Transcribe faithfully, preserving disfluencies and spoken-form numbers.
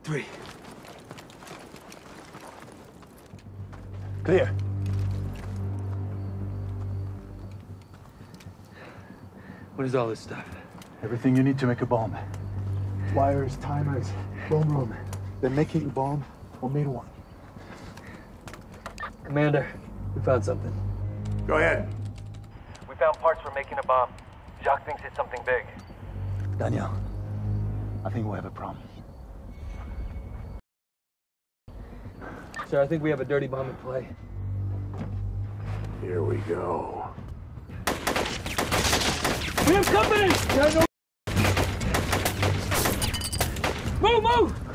Three. Clear. What is all this stuff? Everything you need to make a bomb. Wires, timers, boom room. They're making a bomb or made one. Commander, we found something. Go ahead. We found parts for making a bomb. Jacques thinks it's something big. Daniel, I think we'll have a problem. Sir, I think we have a dirty bomb in play. Here we go. We have company! Move, move!